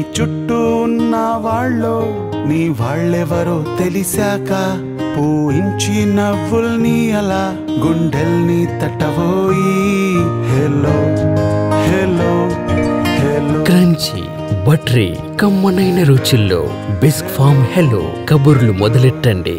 చుట్టూ ఉన్న వాళ్ళు నీ వాళ్ళెవరో తెలిసాక పూయించి నవ్వుల్ని అలా గుండెల్ని తట్టబోయి hello hello hello. Crunchy buttery కమ్మనైన రుచుల్లో బిస్క్ ఫామ్ హెలో కబుర్లు మొదలెట్టండి.